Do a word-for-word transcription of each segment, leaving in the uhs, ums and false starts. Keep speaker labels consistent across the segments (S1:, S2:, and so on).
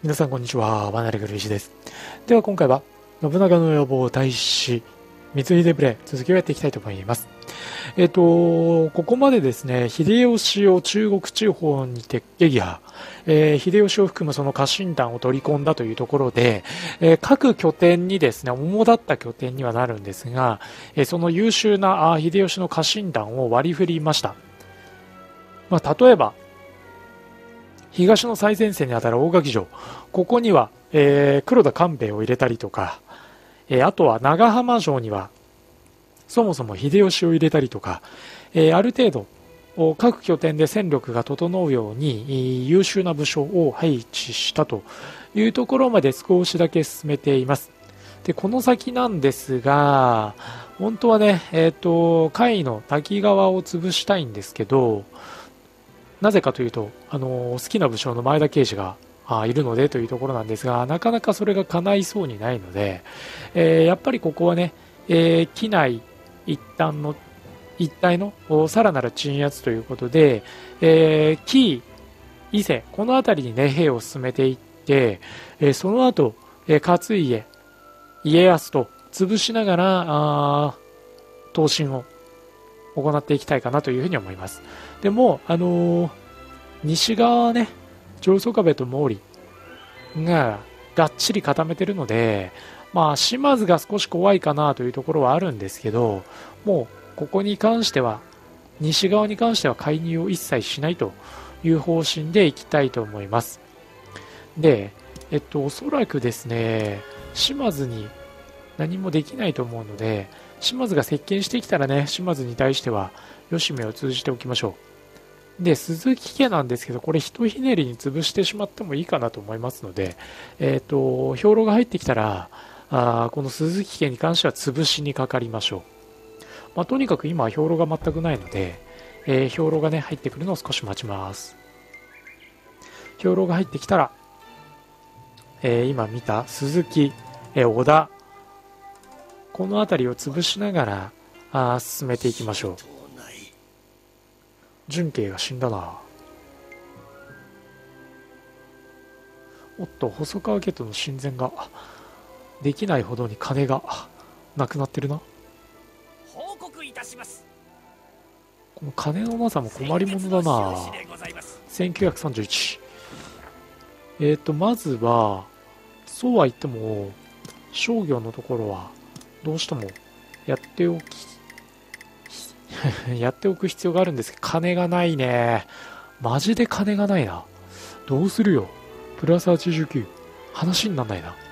S1: 皆さんこんにちは、ワナレグルイシです。では今回は信長の野望大使光秀プレイ続きをやっていきたいと思います。えっ、とここまでですね、秀吉を中国地方にて撃破、えー、秀吉を含むその家臣団を取り込んだというところで、えー、各拠点にですね、主だった拠点にはなるんですが、えー、その優秀なあ秀吉の家臣団を割り振りました。まあ、例えば東の最前線にあたる大垣城、ここには、えー、黒田官兵衛を入れたりとか、えー、あとは長浜城にはそもそも秀吉を入れたりとか、えー、ある程度各拠点で戦力が整うように優秀な武将を配置したというところまで少しだけ進めています。でこの先なんですが、本当はね、えーと、甲斐の滝川を潰したいんですけど、なぜかというと、あの好きな武将の前田慶次があいるのでというところなんですが、なかなかそれが叶いそうにないので、えー、やっぱりここはね、えー、機内一旦の一体のさらなる鎮圧ということで、えー、紀伊勢この辺りにね兵を進めていって、えー、その後、えー、勝家家康と潰しながらあ闘神を行っていきたいかなというふうに思います。でも、あのー、西側はね、長宗我部と毛利ががっちり固めてるので、まあ、島津が少し怖いかなというところはあるんですけど、もうここに関しては、西側に関しては介入を一切しないという方針でいきたいと思います。で、えっと、おそらくですね、島津に何もできないと思うので、島津が接近してきたらね、島津に対しては吉目を通じておきましょう。で、鈴木家なんですけど、これひとひねりに潰してしまってもいいかなと思いますので、えっと、兵糧が入ってきたら、あこの鈴木家に関しては潰しにかかりましょう。まあ、とにかく今は兵糧が全くないので、えー、兵糧がね、入ってくるのを少し待ちます。兵糧が入ってきたら、えー、今見た鈴木、えー、織田、この辺りを潰しながらあ進めていきましょう。純慶が死んだな。おっと、細川家との親善ができないほどに金がなくなってるな。
S2: 報告いたします。
S1: この金のなさも困りものだな。せんきゅうひゃくさんじゅういち。えっとまずはそうは言っても商業のところはどうしてもやっておきやっておく必要があるんですけど、金がないね。マジで金がないな。どうするよ。プラスはちじゅうきゅう。話にならないな。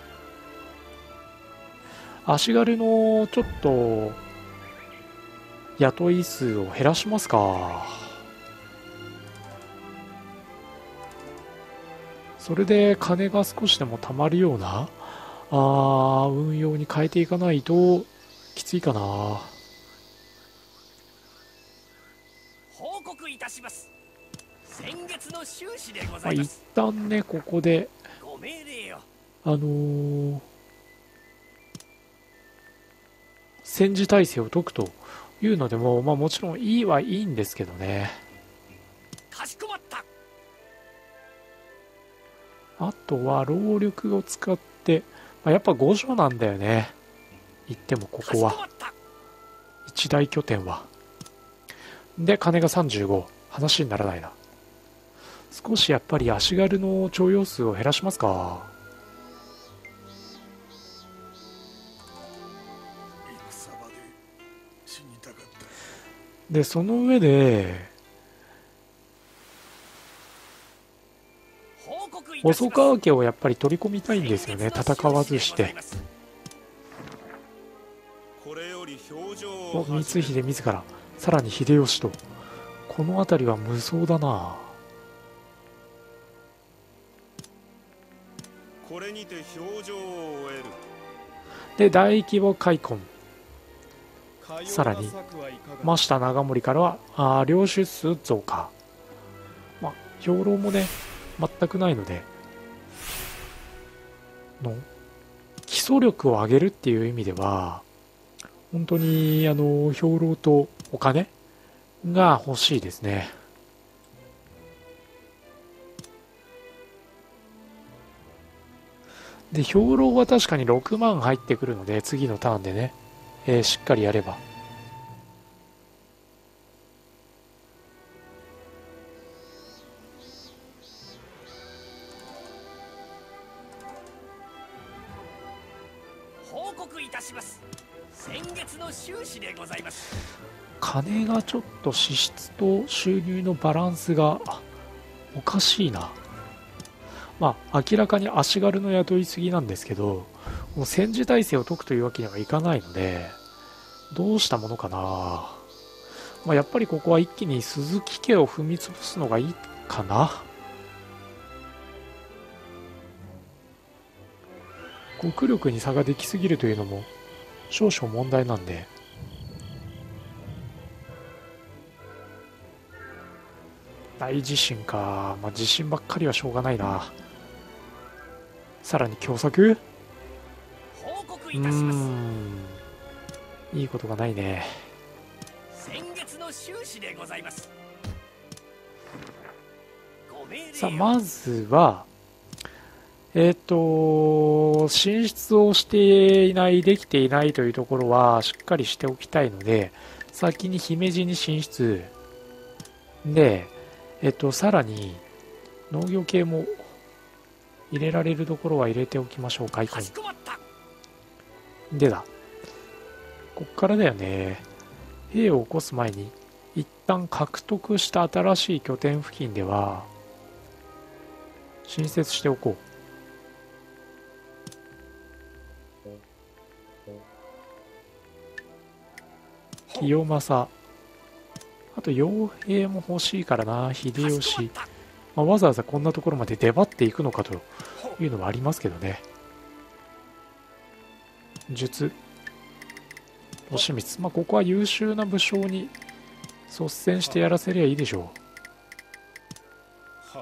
S1: 足軽のちょっと雇い数を減らしますか。それで金が少しでも貯まるようなあ運用に変えていかないときついかな。
S2: 報告いたします。先月の収支でござ
S1: まあ、一
S2: います。
S1: 旦ねここで
S2: ご命令よ。
S1: あのー、戦時体制を解くというのでも、まあ、もちろんいいはいいんですけどね。
S2: かしこまった。
S1: あとは労力を使って、まあ、やっぱご所なんだよね。言ってもここは一大拠点はで金がさんじゅうご。話にならないな。少しやっぱり足軽の徴用数を減らしますか。でその上で細川家をやっぱり取り込みたいんですよね、戦わずして。お光秀自ら、さらに秀吉と、この辺りは無双だな。
S3: これにて表情を終える。
S1: で大規模開墾、さらに真下長森からはあ領主数増加。まあ兵糧もね全くないのでの基礎力を上げるっていう意味では本当にあの兵糧とお金が欲しいですね。 で兵糧は確かにろくまん入ってくるので、次のターンでね、えーしっかりやれば。
S2: 報告いたします。先月の収支でございます。
S1: 金がちょっと支出と収入のバランスがおかしいな。まあ明らかに足軽の雇いすぎなんですけど、もう戦時体制を解くというわけにはいかないので、どうしたものかな。まあ、やっぱりここは一気に鈴木家を踏み潰すのがいいかな。国力に差ができすぎるというのも少々問題なんで。大地震か。まあ地震ばっかりはしょうがないな。さらに凶作。
S2: 報告
S1: う
S2: いたします。
S1: ーん、いいことがないね。
S2: 先月の収支でございます。ご命令を。
S1: さあまずはえっ、と進出をしていない、できていないというところはしっかりしておきたいので、先に姫路に進出で、えっ、とさらに農業系も入れられるところは入れておきましょうか。
S2: かしこまった。
S1: でだ、こっからだよね。兵を起こす前に一旦獲得した新しい拠点付近では新設しておこう。清正、あと傭兵も欲しいからな。秀吉、まあ、わざわざこんなところまで出張っていくのかというのはありますけどね。術、利光、まあここは優秀な武将に率先してやらせりゃいいでしょう。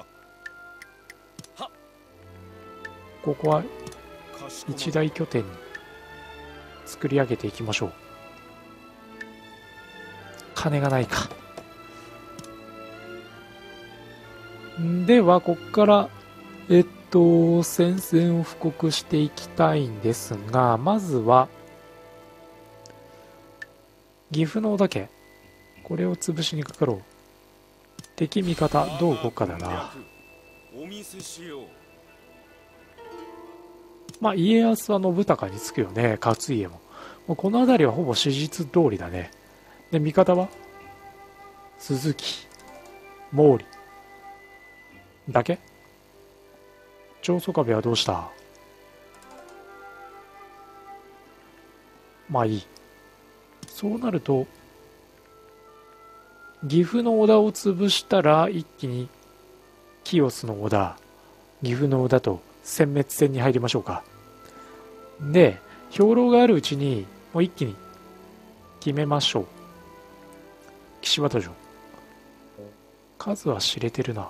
S1: ここは一大拠点に作り上げていきましょう。金がないか。ではここからえっと戦線を布告していきたいんですが、まずは岐阜の織田家、これを潰しにかかろう。敵味方どう動くかだな。
S3: お見せしよう。
S1: まあ家康は信孝につくよね。勝家ももうこの辺りはほぼ史実通りだね。で味方は鈴木、毛利だけ。長宗我部はどうした。まあいい。そうなると岐阜の織田を潰したら一気に清須の織田、岐阜の織田と殲滅戦に入りましょうか。で兵糧があるうちにもう一気に決めましょう。岸和田城、数は知れてるな。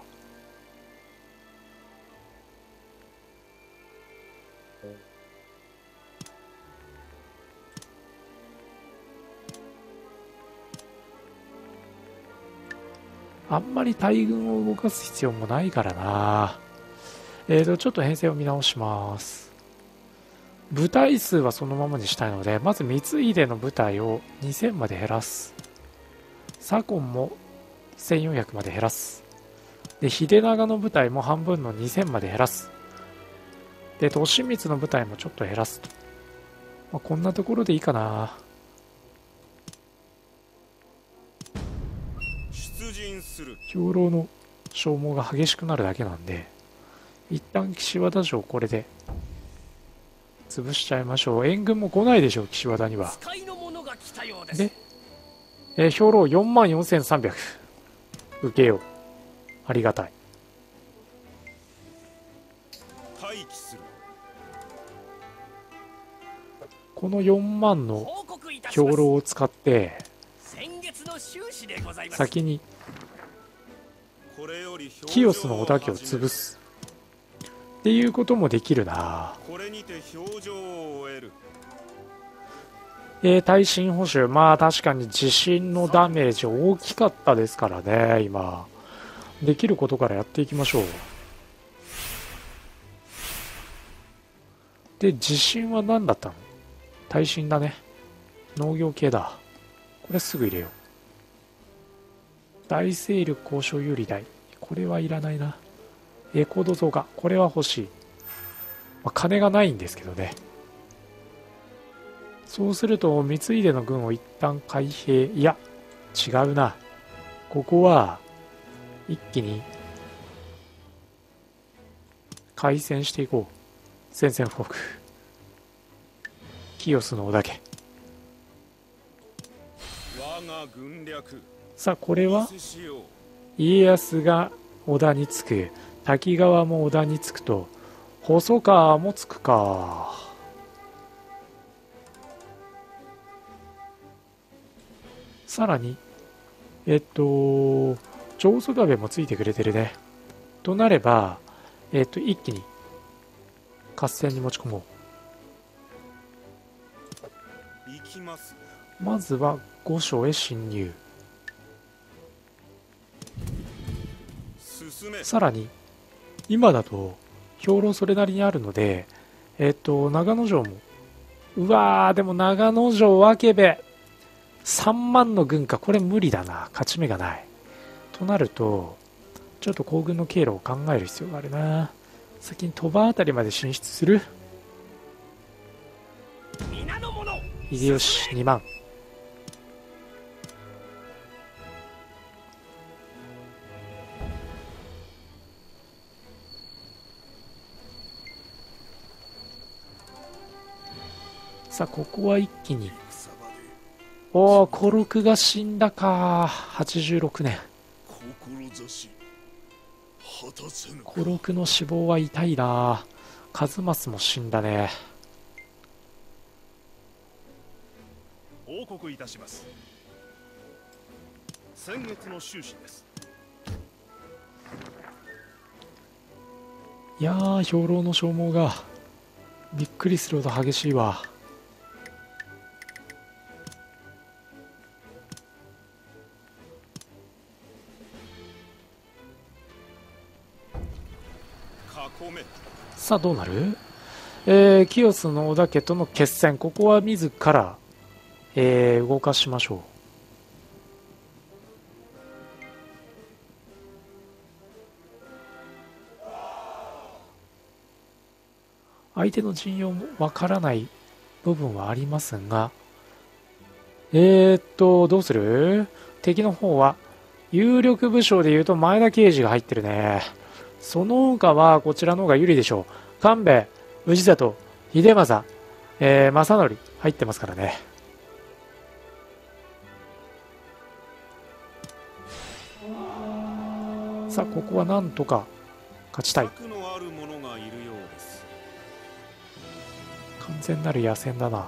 S1: あんまり大軍を動かす必要もないからな。えーとちょっと編成を見直します。部隊数はそのままにしたいので、まず光秀の部隊をにせんまで減らす。左近もせんよんひゃくまで減らす。で秀長の部隊も半分のにせんまで減らす。で利光の部隊もちょっと減らすと、まあ、こんなところでいいかな。
S3: 出陣する。
S1: 兵糧の消耗が激しくなるだけなんで、一旦岸和田城これで潰しちゃいましょう。援軍も来ないでしょう岸和田には。
S2: 使いの者が来たようです。
S1: で、えー、兵糧よんまんよんせんさんびゃく受けよう。ありがたい。
S3: 待機する。
S1: このよんまんの
S2: 報告いたし
S1: 兵
S2: ます。
S1: 糧を使って
S2: 先月の収支でございます。
S1: 先に
S3: これより表情を
S1: 清須の織田家を潰すっていうこともできるな。
S3: これにて表情を終える。
S1: えー、耐震補修、まあ確かに地震のダメージ大きかったですからね。今できることからやっていきましょう。 で地震は何だったの？耐震だね。農業系だ。これすぐ入れよう。大勢力交渉有利大、これはいらないな。エコード増加、これは欲しい。まあ、金がないんですけどね。そうすると三井出の軍を一旦開閉、いや違うな。ここは一気に開戦していこう。宣戦布告、清須の織田家。
S3: 我が軍略
S1: さあこれは
S3: 見せしよう。
S1: 家康が織田につく、滝川も織田につくと、細川もつくか。さらにえっと長宗我部もついてくれてるね。となればえっと一気に合戦に持ち込も
S3: 行きます。
S1: う。まずは御所へ侵入。
S3: 進め。
S1: さらに今だと兵糧それなりにあるので、えっと長野城も、うわーでも長野城分部さんまんの軍か。これ無理だな、勝ち目がない。となるとちょっと行軍の経路を考える必要があるな。先に鳥羽あたりまで進出する。
S2: 皆の者、
S1: 秀吉にまん。さあここは一気に、おお小六が死んだか。はちじゅうろくねん。小六の死亡は痛いな。数正も死んだね。
S4: 報告いたします。先月の収支です。
S1: いやー兵糧の消耗がびっくりするほど激しいわ。さあどうなる？えー、清須の織田家との決戦、ここは自ら、えー、動かしましょう。相手の陣容もわからない部分はありますが、えー、っとどうする？敵の方は有力武将でいうと前田慶次が入ってるね。その他はこちらの方が有利でしょう。官兵衛、氏里、秀政、えー、正則入ってますからね。さあここはなんとか勝ちたい。
S3: 策のある者がいるようです。
S1: 完全なる野戦だな。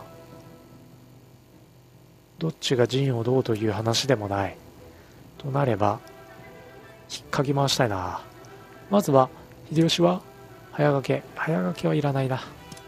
S1: どっちが陣をどうという話でもない。となれば引っかき回したいな。まずは秀吉は早掛け、早掛けはいらないな。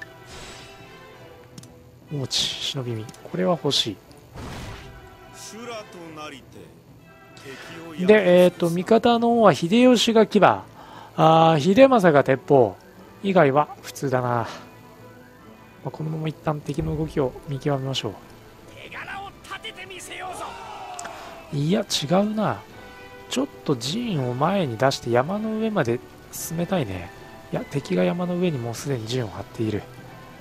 S1: 大内忍び身、これは欲し
S3: 修羅となりて敵を
S1: い。で、えっ、ー、と味方の方は秀吉が騎馬、あー秀政が鉄砲以外は普通だな。まあ、このまま一旦敵の動きを見極めましょう。
S2: 手柄を立ててみせようぞ。
S1: いや違うな。ちょっと陣を前に出して山の上まで進めたいね。いや敵が山の上にもうすでに陣を張っている。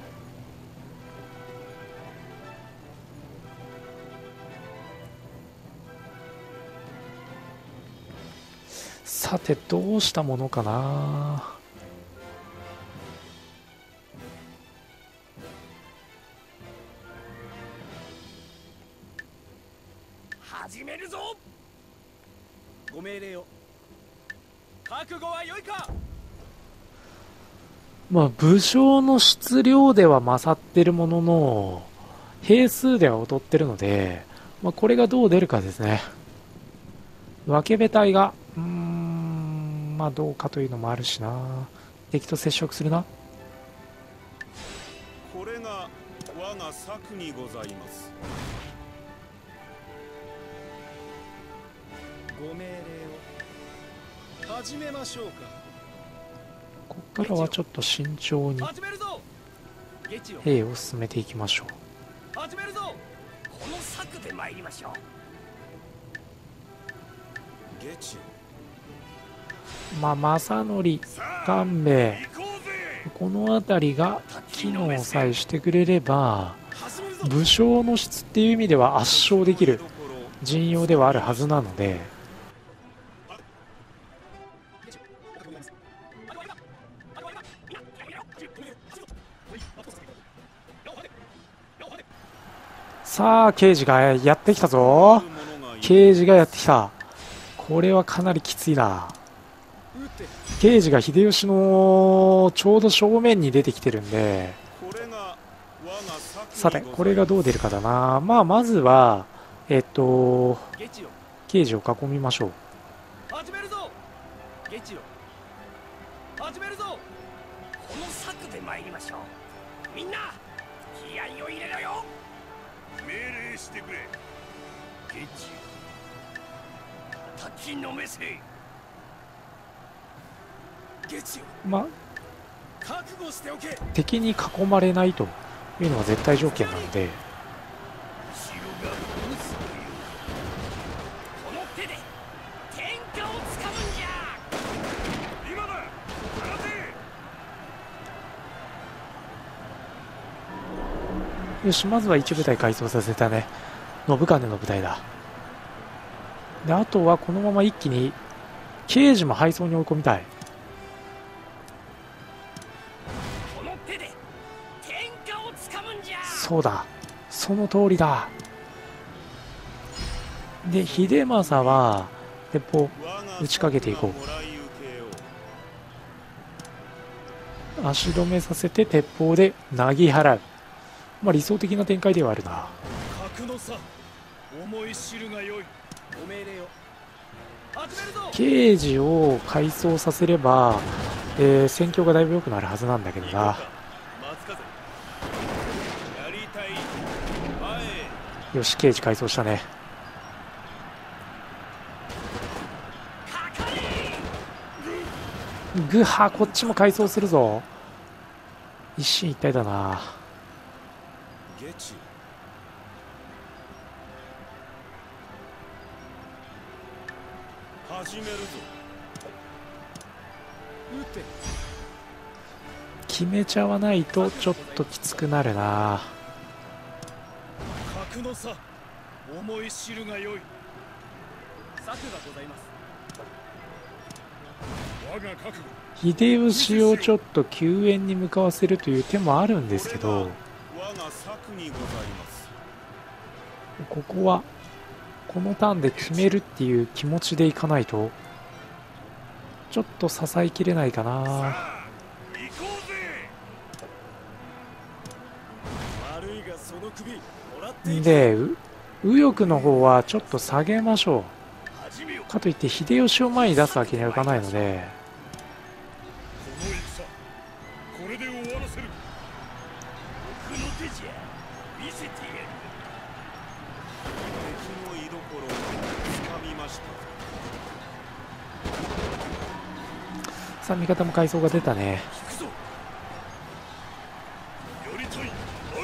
S1: さてどうしたものかな。
S2: 始めるぞ。ご命令を。覚悟は良いか。
S1: まあ武将の質量では勝ってるものの兵数では劣ってるので、まあ、これがどう出るかですね。分部隊がうーんまあどうかというのもあるしな。敵と接触するな。
S3: これが我が策にございます。
S4: ご命令を始めましょうか。
S1: ここからはちょっと慎重に。
S2: 始めるぞ。 ゲチよ
S1: 兵を進めていきましょう。
S2: 始めるぞ。この策で参りましょう。
S3: ゲチ
S1: まあ正則、官兵衛、この辺りが機能さえしてくれれば
S2: 始めるぞ。
S1: 武将の質っていう意味では圧勝できる陣容ではあるはずなので、さあ刑事がやってきたぞ。刑事がやってきた。これはかなりきついな。刑事が秀吉のちょうど正面に出てきてるんで、さてこれがどう出るかだな。まあまずはえっと
S2: ゲチよ
S1: 刑事を囲みましょう。
S2: 始めるぞ。ゲチよ始めるぞ。この策で参りましょう。みんな気合を入れろよ。命令してくれ。ゲチよ滝のめせ。ゲチよ
S1: まあ
S2: 覚悟しておけ。
S1: 敵に囲まれないというのが絶対条件なので、
S2: 後ろがブスというこの手で天下をつかむんじゃ。今だ放て。
S1: よし、まずは一部隊改装させたね。信金の部隊だ。であとはこのまま一気に刑事も配送に追い込みたい。
S2: この手で天下をつかむんじゃ。
S1: そうだ、その通りだ。で秀政は鉄砲打ちかけていこう。足止めさせて鉄砲でなぎ払う。まあ理想的な展開ではあるな。
S4: 格の差思い知るがよい。
S2: ご命令を始めるぞ。
S1: 刑事を改装させれば、えー戦況がだいぶ良くなるはずなんだけどな。
S3: 松風やりたい前
S1: よし、刑事改装したね。
S2: かかれ。
S1: グハ、こっちも改装するぞ。一進一退だな。
S3: ゲチ始めるぞ。
S2: 撃て。
S1: 決めちゃわないとちょっときつくなるな。
S4: 格の差思い知るがよい。
S2: 策がございます。
S4: 我が覚悟。
S1: 秀吉をちょっと救援に向かわせるという手もあるんですけど、
S3: 我が策にございます。
S1: ここはこのターンで決めるっていう気持ちでいかないとちょっと支えきれないかな。
S4: 行こうぜ。
S3: 悪いがその首もらっていけ。
S1: でう右翼の方はちょっと下げましょ
S2: 始めよ
S1: う。かといって秀吉を前に出すわけにはいかないので、
S4: この戦これで終わらせる。
S2: 僕の手じゃ見せてやる。
S3: 敵の居所をつかみました。
S1: さあ味方も改装が出たね。
S4: 行くぞ。やりたい。おい。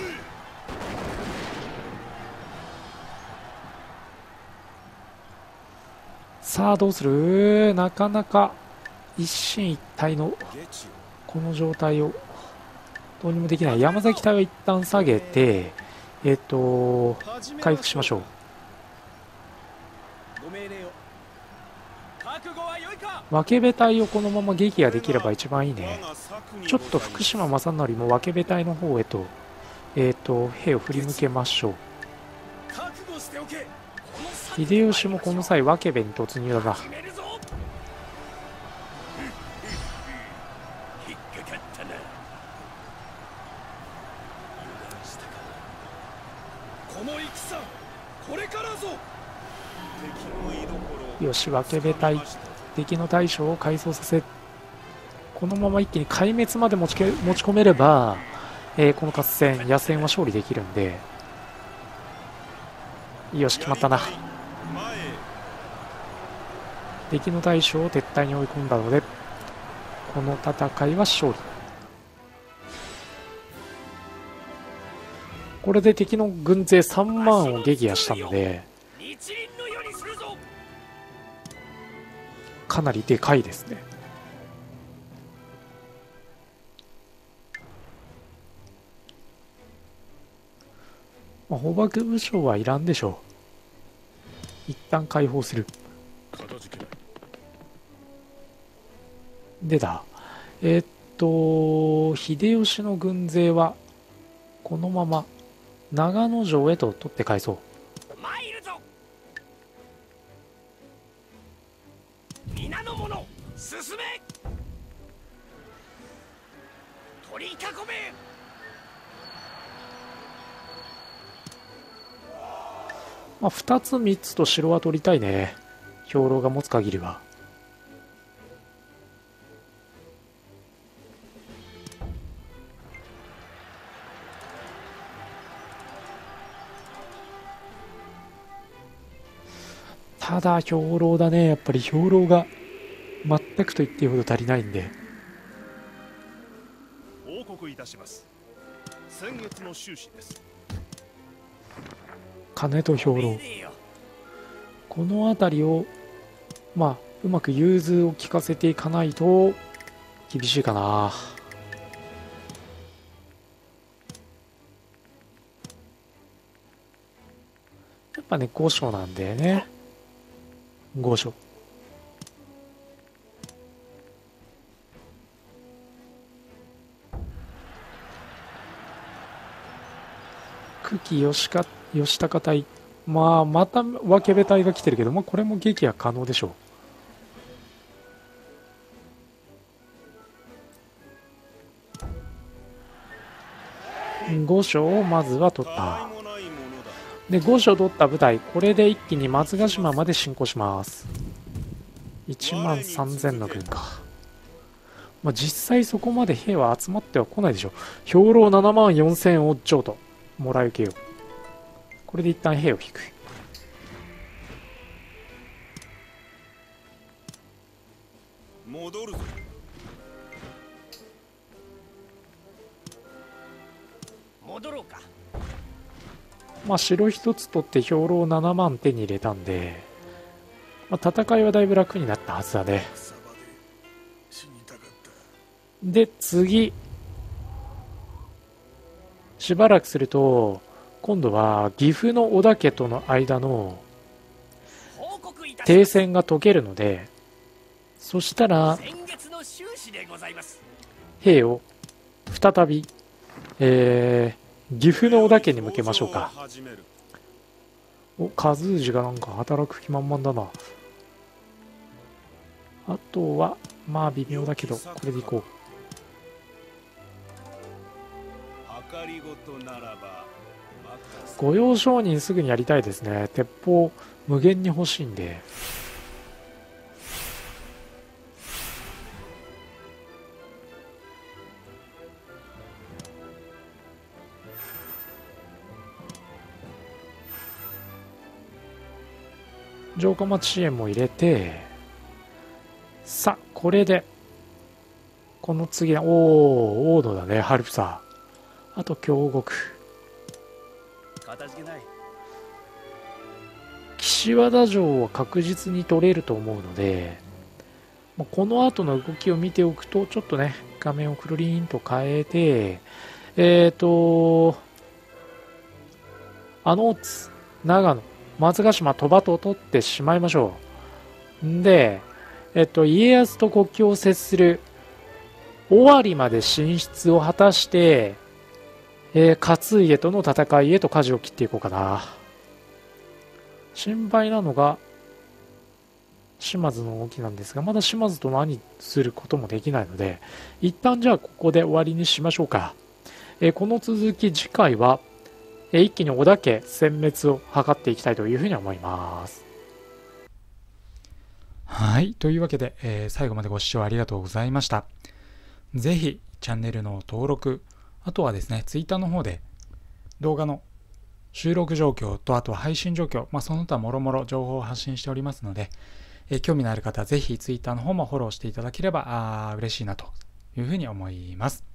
S1: さあどうする。なかなか一進一退の
S3: ゲチ
S1: この状態をどうにもできない。山崎隊は一旦下げて、えっと回復しましょう。
S2: ご命令を。覚悟は良いか。
S1: 分部隊をこのまま撃破できれば一番いいね。
S3: 我が策に
S1: ちょっと福島正則も分部隊の方へと、えっと兵を振り向けましょう。
S2: 覚悟しておけ。この策
S1: 秀吉もこの際分部に突入だな。
S2: 始めるぞ。引っかかったな。油断したか。
S4: この戦これからぞ。
S3: 敵の居所を
S1: よし、分部隊敵の大将を改装させ、このまま一気に壊滅まで持ちけ持ち込めれば、えーこの合戦野戦は勝利できるんで、よし決まったな。
S3: 前へ。
S1: 敵の大将を撤退に追い込んだのでこの戦いは勝利。 これで敵の軍勢さんまんを撃破したので、
S2: 日輪の世にするぞ。
S1: かなりでかいですね。まあ、捕獲武将はいらんでしょう。一旦解放する。
S4: 片付けない。
S1: でだ、えーっと秀吉の軍勢はこのまま長野城へと取って返そう。
S2: 参るぞ。皆の者進め。取り囲め。
S1: まあ、ふたつみっつと城は取りたいね、兵糧が持つ限りは。ただ兵糧だね、やっぱり兵糧が全くと言っていいほど足りないんで。
S4: 報告いたします。先月の収支です。
S1: 金と兵糧、
S2: 命令よ。
S1: この辺りをまあうまく融通を利かせていかないと厳しいかな。やっぱねご所なんだよね、ご所。久喜吉か吉高隊、まあまた分け部隊が来てるけど、まあ、これも撃破可能でしょう。ご所をまずは取った。
S3: もないものだ。
S1: でご所取った部隊、これで一気に松ヶ島まで進行します。いちまんさんぜんの軍か。まあ、実際そこまで兵は集まっては来ないでしょう。兵糧ななまんよんせんをちょうどもらい受けよう。これで一旦兵を引く。
S3: 戻るぞ。
S2: 戻ろうか。
S1: まあ城一つ取って兵糧ななまん手に入れたんで、まあ、戦いはだいぶ楽になったはずだね。
S4: 草場で死にたかった。
S1: で次しばらくすると今度は岐阜の織田家との間の
S2: 報告いたし
S1: 停
S2: ます。
S1: 戦が解けるので、そしたら
S2: 先月の収支でございます。
S1: 兵を再び、えー、岐阜の織田家に向けましょうか。
S3: 始める。
S1: お、和氏がなんか働く気満々だな。あとはまあ微妙だけどこれでいこう。
S3: 計りごとならば任せ
S1: 御用商人すぐにやりたいですね。鉄砲無限に欲しいんで。城下町支援も入れて、さあこれでこの次はおお大野だね、ハルプサー、あと京極、
S2: かたじけない。
S1: 岸和田城は確実に取れると思うので、まあこの後の動きを見ておくと、ちょっとね画面をくるりんと変えて、えっ、ー、とあの津、長野、松ヶ島、鳥羽と取ってしまいましょう。んで、えっと、家康と国境を接する尾張まで進出を果たして、えー、勝家との戦いへと舵を切っていこうかな。心配なのが島津の動きなんですが、まだ島津と何することもできないので、一旦じゃあここで終わりにしましょうか。えー、この続き次回は一気に織田家殲滅を図っていきたいというふうに思います。はい。というわけで、えー、最後までご視聴ありがとうございました。ぜひチャンネルの登録、あとはですね、ツイッターの方で動画の収録状況と、あとは配信状況、まあ、その他もろもろ情報を発信しておりますので、えー、興味のある方はぜひツイッターの方もフォローしていただければあ嬉しいなというふうに思います。